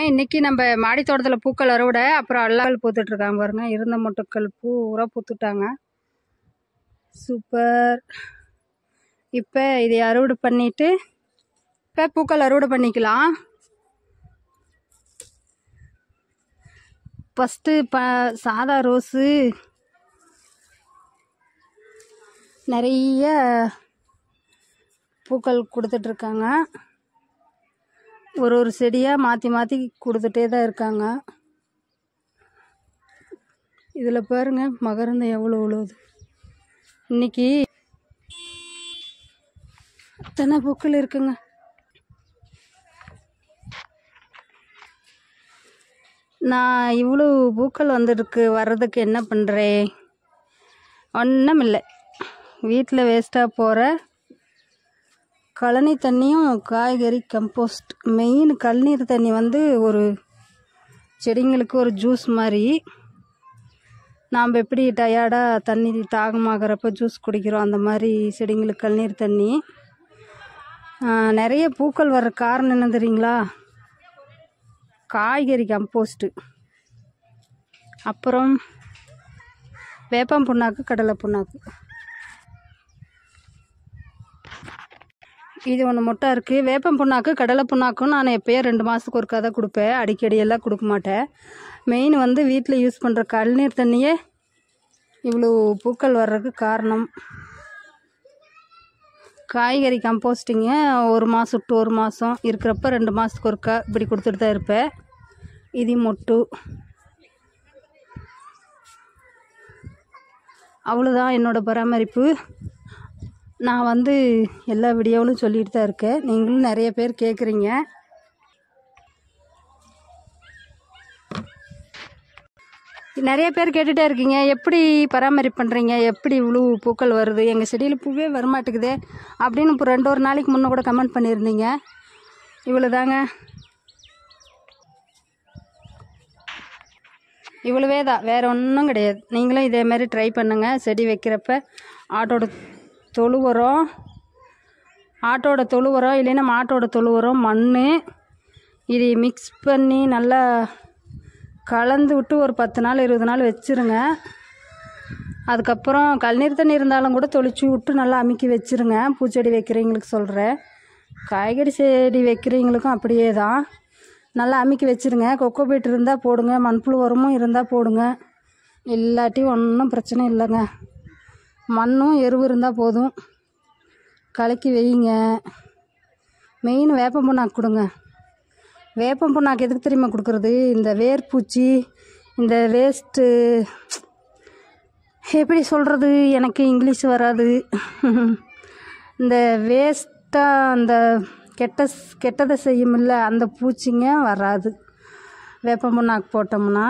இன்னைக்கு நம்ம மாடி தோட்டத்தில் பூக்கள் அறுவடை. அப்புறம் அல்லாமல் பூத்துட்டு இருக்காங்க பாருங்க. இருந்த மொட்டுக்கள் பூரா பூத்துட்டாங்க. சூப்பர். இப்போ இதை அறுவடை பண்ணிட்டு இப்போ பூக்கள் அறுவடை பண்ணிக்கலாம். ஃபஸ்ட்டு சாதா ரோஸு நிறைய பூக்கள் கொடுத்துட்ருக்காங்க. ஒரு செடியாக மாற்றி மாற்றி கொடுத்துட்டே தான் இருக்காங்க. இதில் பாருங்க மகரந்தம் எவ்வளோ உழுவுது. இன்னைக்கு அத்தனை பூக்கள் இருக்குங்க. நான் இவ்வளோ பூக்கள் வந்துருக்கு வர்றதுக்கு என்ன பண்ணுறேன்? ஒன்றும் இல்லை. வீட்டில் வேஸ்ட்டாக போகிற கழனி தண்ணியும் காய்கறி கம்போஸ்ட். மெயின் கழுநீர் தண்ணி வந்து ஒரு செடிங்களுக்கு ஒரு ஜூஸ் மாதிரி. நாம் எப்படி டயர்டாக தண்ணி தாகமாகறப்ப ஜூஸ் குடிக்கிறோம், அந்த மாதிரி செடிங்களுக்கு கழுநீர் தண்ணி. நிறைய பூக்கள் வர்ற காரணம் என்ன தெரியுங்களா? காய்கறி கம்போஸ்ட்டு, அப்புறம் வேப்பம் புண்ணாக்கு, கடலை புண்ணாக்கு. இது ஒன்று மொட்டை இருக்குது. வேப்பம் புண்ணாக்கு கடலை புண்ணாக்கும் நான் எப்போயோ 2 மாதத்துக்கு ஒருக்கா தான் கொடுப்பேன். அடிக்கடியெல்லாம் கொடுக்க மாட்டேன். மெயின் வந்து வீட்டில் யூஸ் பண்ணுற கழுநீர் தண்ணியே இவ்வளோ பூக்கள் வர்றதுக்கு காரணம். காய்கறி கம்போஸ்டிங்க 1 மாதம் டு 1 மாதம் இருக்கிறப்ப 2 மாதத்துக்கு ஒருக்கா இப்படி கொடுத்துட்டு தான் இருப்பேன். இது மொட்டு. அவ்வளோதான் என்னோடய பராமரிப்பு. நான் வந்து எல்லா வீடியோவிலும் சொல்லிட்டு தான் இருக்கேன். நீங்களும் நிறைய பேர் கேட்குறீங்க. நிறைய பேர் கேட்டுகிட்டே இருக்கீங்க, எப்படி பராமரிப்பு பண்ணுறீங்க, எப்படி இவ்வளோ பூக்கள் வருது, எங்கள் செடியில் பூவே வரமாட்டேங்குது அப்படின்னு இப்போ 2 நாளைக்கு முன்னே கூட கமெண்ட் பண்ணியிருந்தீங்க. இவ்வளோ தாங்க, இவ்வளவே தான், வேறு ஒன்றும் கிடையாது. நீங்களும் இதேமாரி ட்ரை பண்ணுங்கள். செடி வைக்கிறப்ப ஆட்டோட தொழு உரம் இல்லைன்னா மாட்டோட தொழு உரம், மண் இதை மிக்ஸ் பண்ணி நல்லா கலந்து விட்டு ஒரு 10 நாள் 20 நாள் வச்சுருங்க. அதுக்கப்புறம் கழுநீர் தண்ணி இருந்தாலும் கூட தொளிச்சு விட்டு நல்லா அமுக்கி வச்சுருங்க. பூச்செடி வைக்கிறவங்களுக்கு சொல்கிறேன், காய்கறி செடி வைக்கிறவங்களுக்கும் அப்படியே தான். நல்லா அமுக்கி வச்சுருங்க. கொக்கோ பீட் இருந்தால் போடுங்க, மண்புழு உரமும் இருந்தால் போடுங்க. இல்லாட்டி ஒன்றும் பிரச்சனை இல்லைங்க. மண்ணும் எருவு இருந்தால் போதும், கலக்கி வைங்க. மெயின் வேப்பம் புண்ணாக்கு கொடுங்க. வேப்பம் புண்ணாக்கு எதுக்கு தெரியுமா கொடுக்குறது? இந்த வேர்பூச்சி, இந்த வேஸ்ட்டு, எப்படி சொல்கிறது, எனக்கு இங்கிலீஷ் வராது. இந்த வேஸ்ட்டாக அந்த கெட்டதை செய்யுமில்ல, அந்த பூச்சிங்க வராது. வேப்பம் புண்ணாக்கு போட்டோம்னா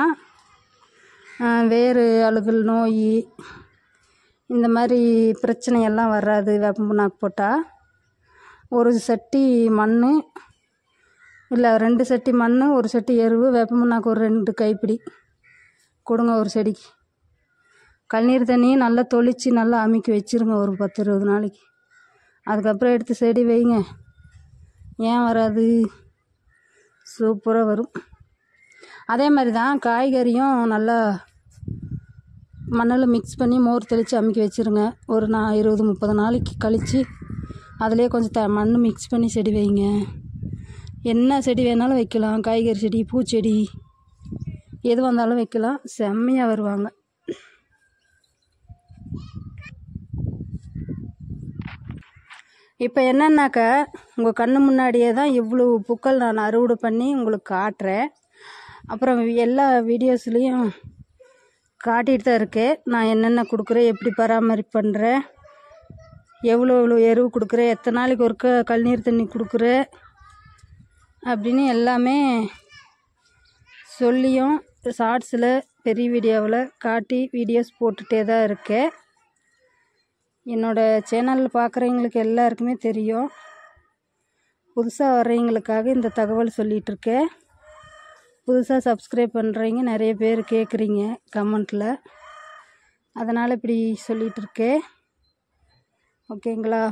வேறு அழுகல் நோய் இந்த மாதிரி பிரச்சனையெல்லாம் வராது. வேப்பம் புண்ணாக்கு போட்டால் ஒரு சட்டி மண் இல்லை 2 சட்டி மண், 1 சட்டி எருவு, வேப்பம் புண்ணாக்கு ஒரு 2 கைப்பிடி கொடுங்க ஒரு செடிக்கு. கழுநீர் தண்ணியை நல்லா தொளிச்சு நல்லா அமுக்கி வச்சுருங்க ஒரு 10-20 நாளைக்கு. அதுக்கப்புறம் எடுத்து செடி வைங்க. ஏன் வராது? சூப்பராக வரும். அதே மாதிரி தான் காய்கறியும் நல்லா மண்ணில் மிக்ஸ் பண்ணி மோர் தெளித்து அமுக்கி வச்சுருங்க. ஒரு 20-30 நாளைக்கு கழித்து அதிலே கொஞ்சம் மண் மிக்ஸ் பண்ணி செடி வைங்க. என்ன செடி வேணாலும் வைக்கலாம். காய்கறி செடி, பூச்செடி, எது வந்தாலும் வைக்கலாம். செம்மையாக வருவாங்க. இப்போ என்னன்னாக்கா, உங்கள் கண்ணு முன்னாடியே தான் இவ்வளோ பூக்கள் நான் அறுவடை பண்ணி உங்களுக்கு காட்டுறேன். அப்புறம் எல்லா வீடியோஸ்லேயும் காட்டிகிட்டு தான் இருக்கேன். நான் என்னென்ன கொடுக்குறேன், எப்படி பராமரிப்பு பண்ணுறேன், எவ்வளோ எருவு கொடுக்குறேன், எத்தனை நாளைக்கு ஒருக்க கழுநீர் தண்ணி கொடுக்குறேன் அப்படின்னு எல்லாமே சொல்லியும் ஷார்ட்ஸில் பெரிய வீடியோவில் காட்டி வீடியோஸ் போட்டுகிட்டே தான் இருக்கேன். என்னோடய சேனலில் பார்க்குறவங்களுக்கு எல்லாருக்குமே தெரியும். புதுசாக வர்றவங்களுக்காக இந்த தகவல் சொல்லிகிட்ருக்கேன். புதுசாக சப்ஸ்கிரைப் பண்ணுறீங்க நிறைய பேர் கேட்குறீங்க கமெண்ட்டில், அதனால் இப்படி சொல்லிகிட்ருக்கேன். ஓகேங்களா?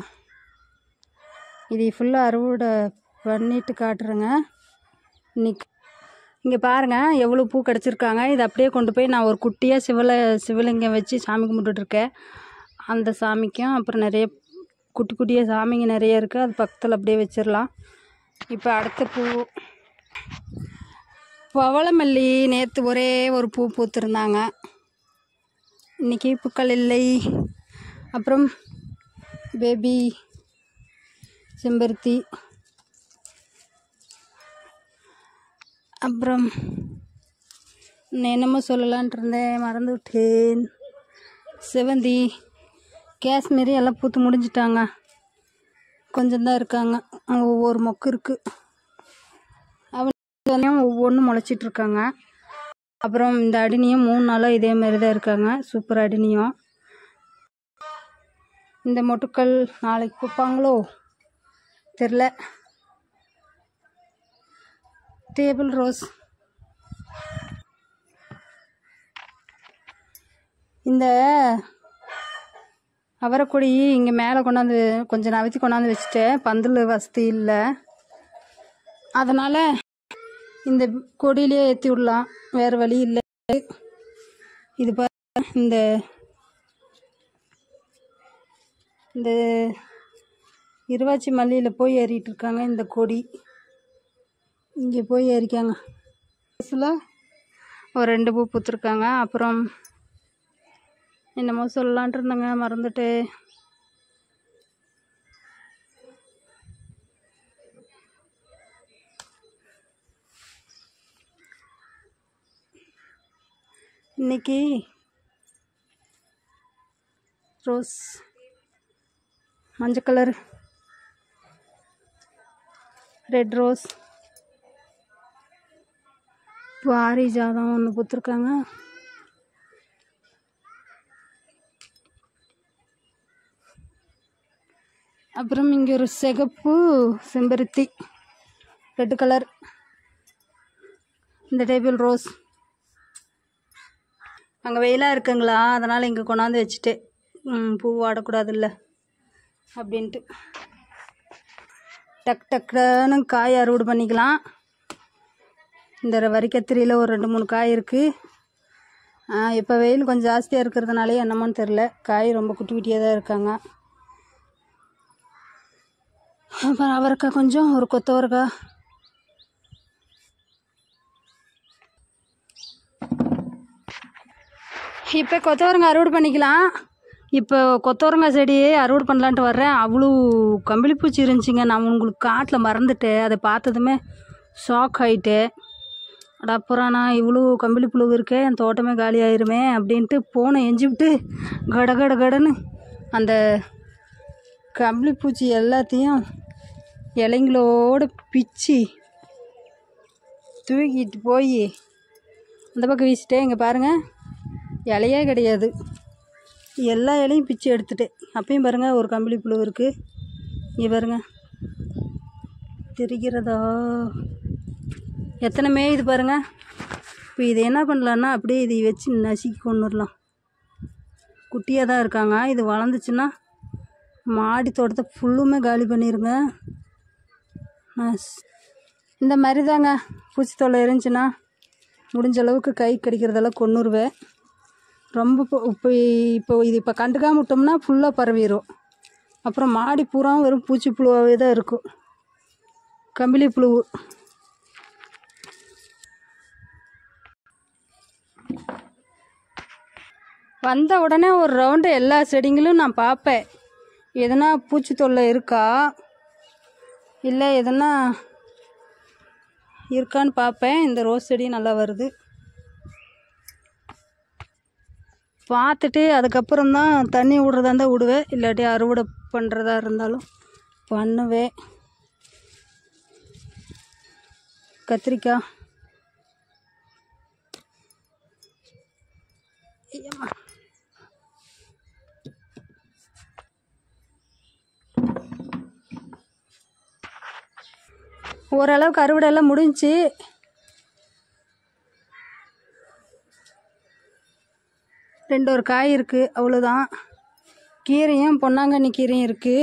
இது ஃபுல்லாக அறுவடை பண்ணிட்டு காட்டுறேங்க. இன்னைக்கு இங்கே பாருங்கள் எவ்வளோ பூ கிடச்சிருக்காங்க. இதை அப்படியே கொண்டு போய் நான் ஒரு குட்டியாக சிவலிங்கம் வச்சு சாமி கும்பிட்டுட்ருக்கேன். அந்த சாமிக்கும் அப்புறம் நிறைய குட்டி குட்டியாக சாமிங்க நிறைய இருக்குது. அது பக்கத்தில் அப்படியே வச்சிடலாம். இப்போ அடுத்த பூ பவளமல்லி. நேற்று ஒரே ஒரு பூ பூத்திருந்தாங்க, இன்றைக்கி பூக்கள் இல்லை. அப்புறம் பேபி செம்பருத்தி, அப்புறம் என்னமோ சொல்லலான்ட்டு இருந்தேன் மறந்து விட்டேன். செவந்தி, காஷ்மீரி எல்லாம் பூத்து முடிஞ்சிட்டாங்க. கொஞ்சம்தான் இருக்காங்க, அங்கே ஒவ்வொரு மொக்கு இருக்குது. அவன் ஒவ்வொன்றும் முளைச்சிட்ருக்காங்க. அப்புறம் இந்த அடினியும் 3 நாளாக இதே மாதிரி தான் இருக்காங்க. சூப்பர் அடினியும். இந்த மொட்டுக்கள் நாளைக்கு பூப்பாங்களோ தெரில. Table rose. இந்த அவரைக்கொடி இங்கே மேலே கொண்டாந்து கொஞ்சம் நவத்தி கொண்டாந்து வச்சுட்டேன். பந்தல் வசதி இல்லை, அதனால் இந்த கொடியிலே ஏற்றி விடலாம், வேறு வழி இல்லை. இது இந்த இந்த இருவாச்சி மல்லியில் போய் ஏறிட்டு இருக்காங்க. இந்த கொடி இங்கே போய் ஏறிக்காங்க. ஒரு 2 பூ பூத்துருக்காங்க. அப்புறம் என்னமோ சொல்லலான்ட்டு இருந்தாங்க, மறந்துட்டு. இன்னைக்கு ரோஸ் மஞ்சள் கலர், ரெட் ரோஸ், பாரிஜாதம் ஒன்று பூத்துருக்காங்க. அப்புறம் இங்கே ஒரு சிகப்பு செம்பருத்தி, ரெட் கலர். இந்த டேபிள் ரோஸ் அங்கே வெயிலாக இருக்குங்களா, அதனால் இங்கே கொண்டாந்து வச்சுட்டேன். பூ வாடக்கூடாதுல்ல அப்படின்ட்டு. டக்குன்னு காய் அறுவடை பண்ணிக்கலாம். இந்த வரிக்கத்திரியில் ஒரு 2-3 காய் இருக்குது. இப்போ வெயில் கொஞ்சம் ஜாஸ்தியாக இருக்கிறதுனாலே என்னமோன்னு தெரில, காய் ரொம்ப குட்டி குட்டியாக தான் இருக்காங்க. அப்புறம் அவரைக்காய் கொஞ்சம், ஒரு கொத்தவரைக்காய். இப்போ கொத்தவரங்காய் அறுவடை பண்ணிக்கலாம். இப்போ கொத்தவரங்காய் செடியே அறுவடை பண்ணலான்ட்டு வர்றேன். அவ்வளோ கம்பளிப்பூச்சி இருந்துச்சுங்க. நான் உங்களுக்கு காட்டில் மறந்துட்டேன். அதை பார்த்ததுமே ஷாக் ஆகிட்டேன். அப்புறம் நான் இவ்வளோ கம்பளிப்புழு இருக்கேன், என் தோட்டமே காலி ஆயிருமே அப்படின்ட்டு போனை எஞ்சி விட்டு கடன்னு அந்த கம்பளிப்பூச்சி எல்லாத்தையும் இலைங்களோடு பிச்சு தூக்கிட்டு போய் அந்த பக்கம் வீசிட்டேன். இங்கே பாருங்கள், இலையே கிடையாது, எல்லா இலையும் பிச்சு எடுத்துட்டேன். அப்பயும் பாருங்கள் ஒரு கம்பளிப்புழு இருக்குது. இங்கே பாருங்கள் தெரிகிறதா, எத்தனை மேயுது பாருங்கள். இப்போ இதை என்ன பண்ணலான்னா அப்படியே இதை வச்சு நசுக்கி கொண்டுடலாம். குட்டியாக தான் இருக்காங்க. இது வளர்ந்துச்சுன்னா மாடி தோட்டத்தை ஃபுல்லுமே காலி பண்ணிடுங்க. இந்த மாதிரி தாங்க பூச்சி தொல்லை இருந்துச்சுன்னா முடிஞ்ச அளவுக்கு கை கடிக்கிறதெல்லாம் கொன்னுருவேன். ரொம்ப இப்போ இது கண்டுக்காம விட்டோம்னா ஃபுல்லாக பரவிடும். அப்புறம் மாடி பூரா வெறும் பூச்சி புழுவாகவே தான் இருக்கும், கம்பளி புழு. வந்த உடனே ஒரு ரவுண்டு எல்லா செடிங்களும் நான் பார்ப்பேன், எதனா பூச்சி தொல்லை இருக்கா இல்லை எதனா இருக்கான்னு பார்ப்பேன். இந்த ரோஸ் செடி நல்லா வருது, பார்த்துட்டு அதுக்கப்புறம் தான் தண்ணி விடுறதா இருந்தால் விடுவேன், இல்லாட்டி அறுவடை பண்ணுறதா இருந்தாலும் பண்ணுவேன். கத்திரிக்காய் ஓரளவுக்கு அறுவடை எல்லாம் முடிஞ்சிச்சு. ஒரு காய் இருக்குது, அவ்வளோதான். கீரையும் பொன்னாங்கண்ணி கீரையும் இருக்குது,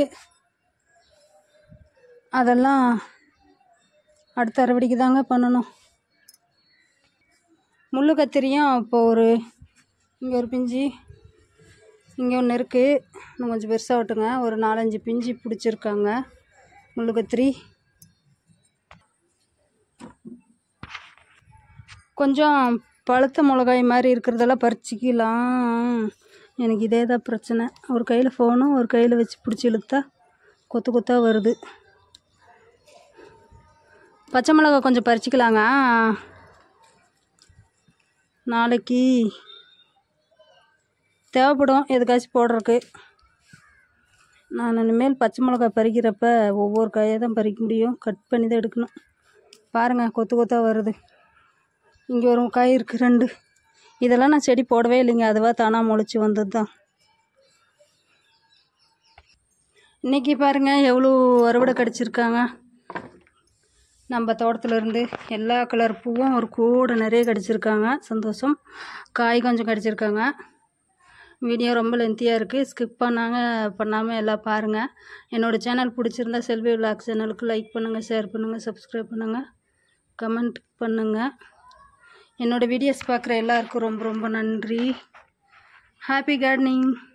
அதெல்லாம் அடுத்த அறுவடைக்கு தாங்க பண்ணணும். முள்ளு கத்திரியும் இப்போ இங்கே ஒரு பிஞ்சு, இங்கே ஒன்று இருக்குது. இன்னும் கொஞ்சம் பெருசாக விட்டுங்க. ஒரு 4-5 பிஞ்சு பிடிச்சிருக்காங்க முள்ளு கத்திரி. கொஞ்சம் பழுத்த மிளகாய் மாதிரி இருக்கிறதெல்லாம் பறிச்சிக்கலாம். எனக்கு இதே தான் பிரச்சனை. ஒரு கையில் ஃபோனும் ஒரு கையில் வச்சு பிடிச்சி இழுத்தா கொத்து கொத்தாக வருது. பச்சை மிளகா கொஞ்சம் பறிச்சிக்கலாங்க. நாளைக்கு தேவைப்படும் எதுக்காச்சும் போடுறதுக்கு. நான் இனிமேல் பச்சை மிளகா பறிக்கிறப்ப ஒவ்வொரு காயை தான் பறிக்க முடியும். கட் பண்ணி தான் எடுக்கணும். பாருங்கள், கொத்து கொத்தாக வருது. இங்கே ஒரு காய் இருக்குது 2. இதெல்லாம் நான் செடி போடவே இல்லைங்க, அதுவாக தானாக முளைச்சி வந்தது தான். இன்றைக்கி பாருங்கள் எவ்வளோ அறுவடை கிடச்சிருக்காங்க நம்ம தோட்டத்துலேருந்து. எல்லா கலர் பூவும் ஒரு கூடை நிறைய கிடச்சிருக்காங்க. சந்தோஷம். காய் கொஞ்சம் கிடச்சிருக்காங்க. வீடியோ ரொம்ப லென்த்தியாக இருக்குது. ஸ்கிப் பண்ணாமல் எல்லாம் பாருங்கள். என்னோடய சேனல் பிடிச்சிருந்தா செல்வி விலாக் சேனலுக்கு லைக் பண்ணுங்கள், ஷேர் பண்ணுங்கள், சப்ஸ்கிரைப் பண்ணுங்கள், கமெண்ட் பண்ணுங்கள். என்னோடய வீடியோஸ் பார்க்குற எல்லாருக்கும் ரொம்ப ரொம்ப நன்றி. Happy gardening.